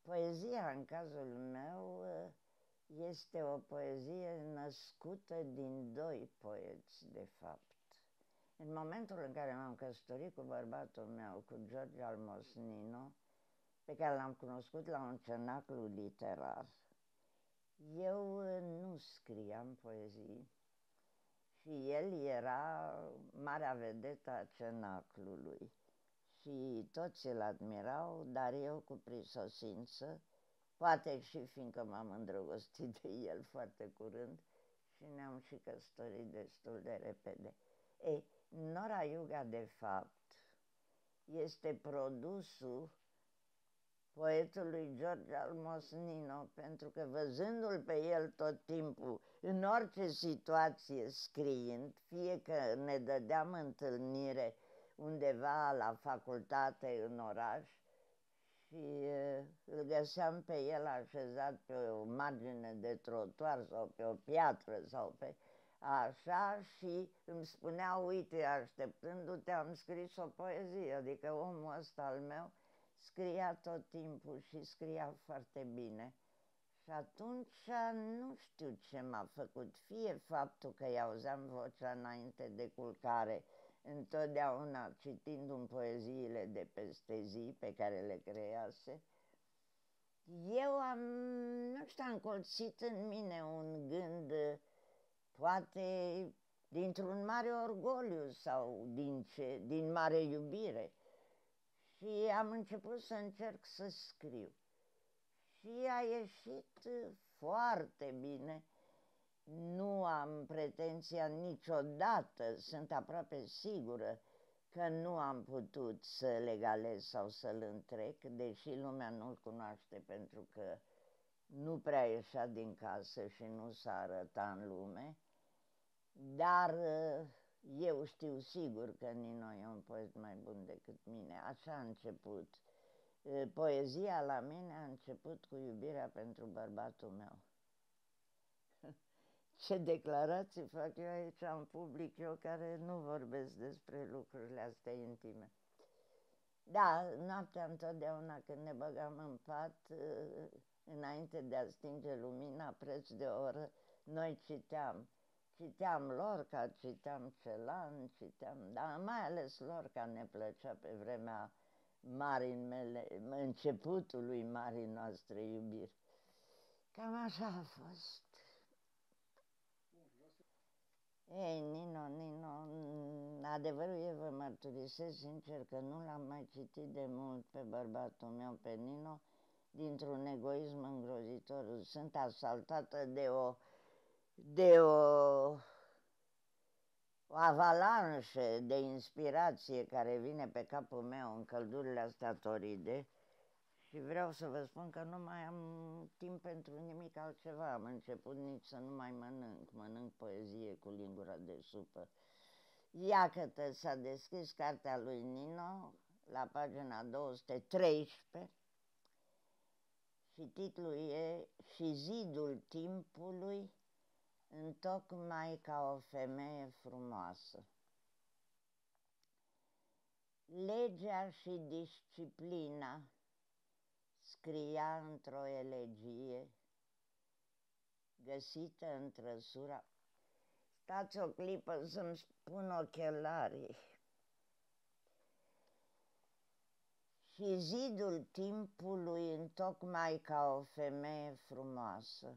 Poezia, în cazul meu, este o poezie născută din doi poeți, de fapt. În momentul în care m-am căsătorit cu bărbatul meu, cu George Almos Nino, pe care l-am cunoscut la un cenaclu literar, eu nu scriam poezii și el era marea vedetă a cenaclului și toți îl admirau, dar eu cu prisosință, poate și fiindcă m-am îndrăgostit de el foarte curând și ne-am și căsătorit destul de repede. Ei, Nora Iuga, de fapt, este produsul poetului George Almos Nino, pentru că văzându-l pe el tot timpul, în orice situație scriind, fie că ne dădeam întâlnire undeva la facultate în oraș și îl găseam pe el așezat pe o margine de trotuar sau pe o piatră sau pe așa și îmi spunea, uite, așteptându-te am scris o poezie, adică omul ăsta al meu scria tot timpul și scria foarte bine. Și atunci nu știu ce m-a făcut, fie faptul că îi auzeam vocea înainte de culcare, întotdeauna citind poeziile de peste zi pe care le crease, eu nu știu, am colțit în mine un gând, poate dintr-un mare orgoliu sau din mare iubire, și am început să încerc să scriu. Și a ieșit foarte bine. Nu am pretenția niciodată, sunt aproape sigură că nu am putut să-l egalez sau să-l întrec, deși lumea nu-l cunoaște pentru că nu prea ieșea din casă și nu s-a arătat în lume, dar eu știu sigur că Nino e un poet mai bun decât mine. Așa a început. Poezia la mine a început cu iubirea pentru bărbatul meu. Ce declarații fac eu aici în public, eu care nu vorbesc despre lucrurile astea intime. Da, noaptea întotdeauna când ne băgam în pat, înainte de a stinge lumina, preț de oră, noi citeam. Citeam Lorca, citeam Celan, citeam, dar mai ales Lorca ne plăcea pe vremea începutului marii noastre iubiri. Cam așa a fost. Ei, Nino, adevărul e, vă mărturisesc sincer că nu l-am mai citit de mult pe bărbatul meu, pe Nino, dintr-un egoism îngrozitor. Sunt asaltată de o avalanșă de inspirație care vine pe capul meu în căldurile astea toride și vreau să vă spun că nu mai am timp pentru nimic altceva. Am început nici să nu mai mănânc poezie cu lingura de supă. Iată, s-a deschis cartea lui Nino la pagina 213 și titlul e Și zidul timpului întocmai ca o femeie frumoasă. Legea și disciplina, scria într-o elegie găsită în trăsura. Stați o clipă să-mi spun ochelarii. Și zidul timpului întocmai ca o femeie frumoasă.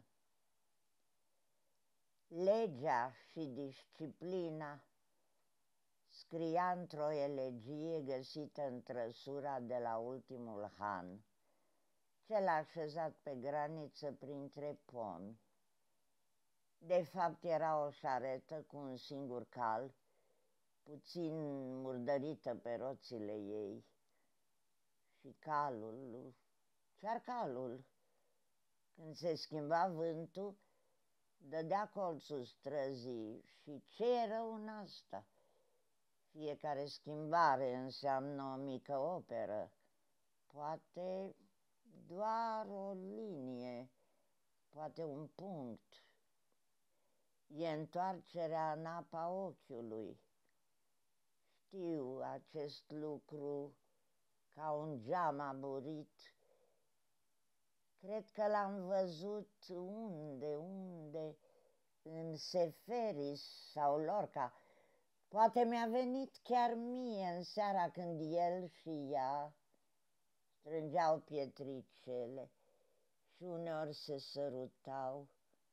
Legea și disciplina, scria într-o elegie găsită în trăsura de la ultimul han, cel așezat pe graniță printre pomi. De fapt era o șaretă cu un singur cal, puțin murdărită pe roțile ei, și chiar calul, când se schimba vântul, dădea colțul străzii. Și ce e rău în asta? Fiecare schimbare înseamnă o mică operă, poate doar o linie, poate un punct. E întoarcerea în apa ochiului. Știu acest lucru ca un geam aburit, Cred că l-am văzut unde, în Seferis sau Lorca. Poate mi-a venit chiar mie în seara când el și ea strângeau pietricele și uneori se sărutau.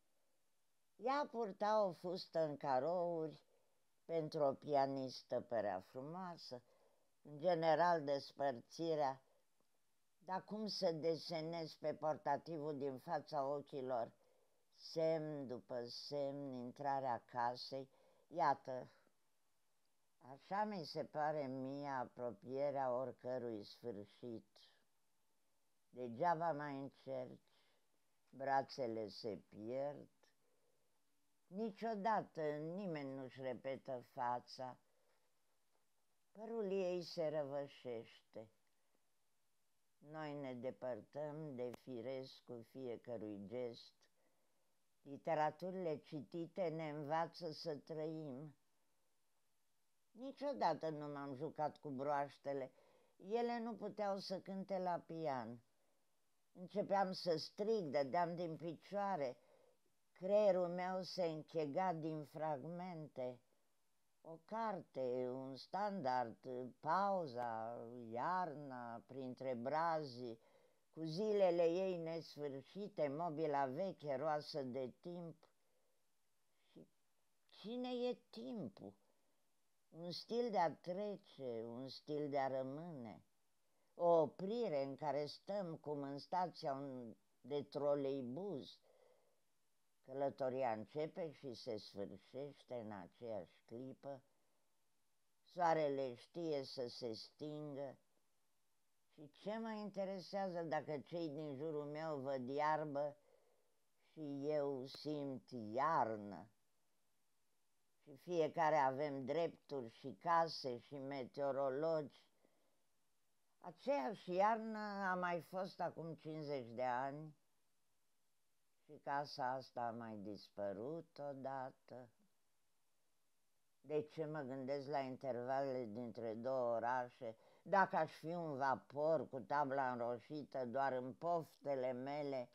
Ea purta o fustă în carouri, pentru o pianistă părea frumoasă, în general despărțirea, dar cum să desenezi pe portativul din fața ochilor, semn după semn, intrarea casei, iată, așa mi se pare mie apropierea oricărui sfârșit. Degeaba mai încerci, brațele se pierd, niciodată nimeni nu-și repetă fața, părul ei se răvășește. Noi ne depărtăm de firescul fiecărui gest, literaturile citite ne învață să trăim. Niciodată nu m-am jucat cu broaștele, ele nu puteau să cânte la pian. Începeam să strig, dădeam din picioare, creierul meu se închega din fragmente. O carte, un standard, pauza, iarna, printre brazii, cu zilele ei nesfârșite, mobila veche, roasă de timp. Și cine e timpul? Un stil de a trece, un stil de a rămâne, o oprire în care stăm cum în stația de troleibuz. Călătoria începe și se sfârșește în aceeași clipă, soarele știe să se stingă și ce mă interesează dacă cei din jurul meu văd iarbă și eu simt iarnă? Și fiecare avem drepturi și case și meteorologi. Aceeași iarnă a mai fost acum 50 de ani și casa asta a mai dispărut odată. De ce mă gândesc la intervalele dintre două orașe? Dacă aș fi un vapor cu tabla înroșită doar în poftele mele,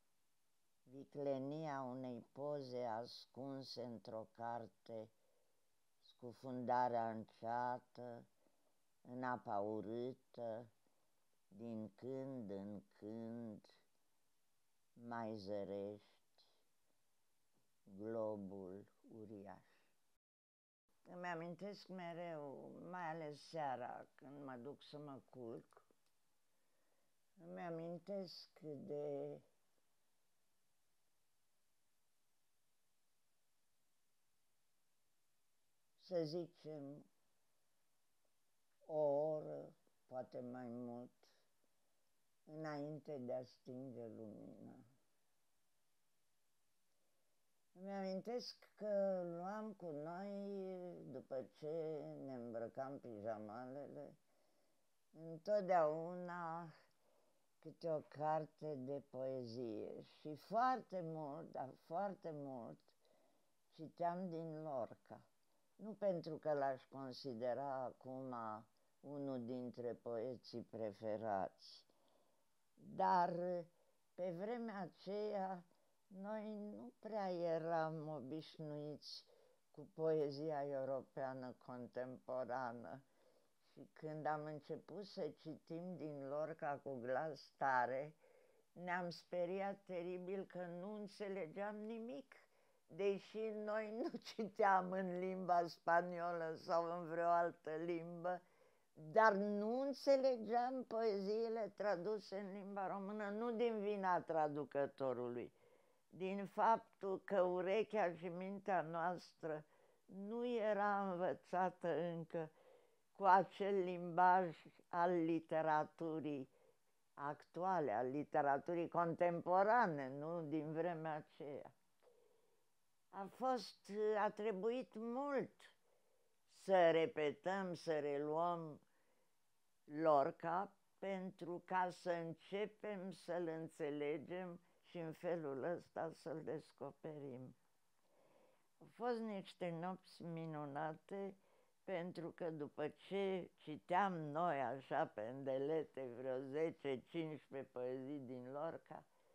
viclenia unei poze ascunse într-o carte, scufundarea înceată, în apa urâtă, din când în când mai zărești globul uriaș. Îmi amintesc mereu, mai ales seara când mă duc să mă culc, îmi amintesc de să zicem o oră, poate mai mult, înainte de a stinge lumina. Îmi amintesc că luam cu noi, după ce ne îmbrăcam pijamalele, întotdeauna câte o carte de poezie și foarte mult, dar foarte mult, citeam din Lorca. Nu pentru că l-aș considera acum unul dintre poeții preferați, dar pe vremea aceea noi nu prea eram obișnuiți cu poezia europeană contemporană și când am început să citim din Lorca cu glas tare, ne-am speriat teribil că nu înțelegeam nimic, deși noi nu citeam în limba spaniolă sau în vreo altă limbă, dar nu înțelegeam poeziile traduse în limba română, nu din vina traducătorului, din faptul că urechea și mintea noastră nu era învățată încă cu acel limbaj al literaturii actuale, al literaturii contemporane, nu din vremea aceea. A trebuit mult să repetăm, să reluăm Lorca pentru ca să începem să-l înțelegem și în felul ăsta să-l descoperim. Au fost niște nopți minunate pentru că după ce citeam noi așa pe îndelete vreo 10-15 poezii din Lorca,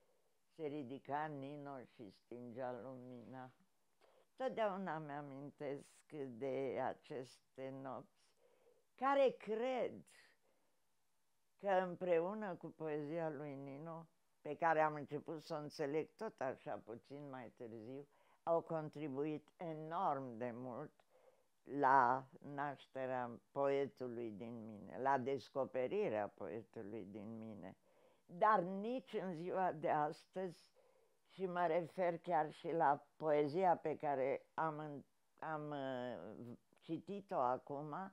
se ridica Nino și stingea lumina. Totdeauna mi-amintesc de aceste nopți, care cred că împreună cu poezia lui Nino, pe care am început să o înțeleg tot așa puțin mai târziu, au contribuit enorm de mult la nașterea poetului din mine, la descoperirea poetului din mine. Dar nici în ziua de astăzi, și mă refer chiar și la poezia pe care am citit-o acum,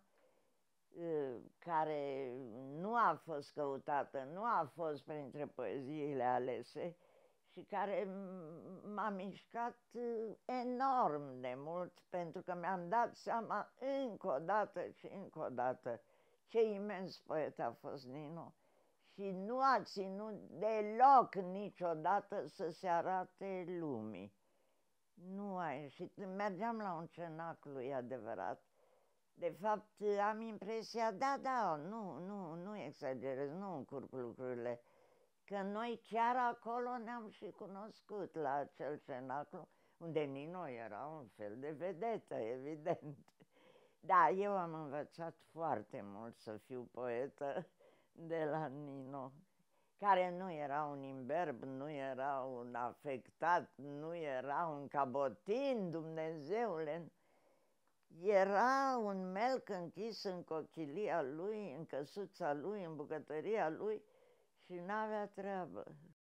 care nu a fost căutată, nu a fost printre poeziile alese și care m-a mișcat enorm de mult, pentru că mi-am dat seama încă o dată și încă o dată ce imens poet a fost Nino și nu a ținut deloc niciodată să se arate lumii. Nu a ieșit. Mergeam la un cenaclu, e adevărat. De fapt, am impresia, da, nu exagerez, nu încurc lucrurile, că noi chiar acolo ne-am și cunoscut, la acel cenaclu, unde Nino era un fel de vedetă, evident. Da, eu am învățat foarte mult să fiu poetă de la Nino, care nu era un imberb, nu era un afectat, nu era un cabotin, Dumnezeule. Era un melc închis în cochilia lui, în căsuța lui, în bucătăria lui și n-avea treabă.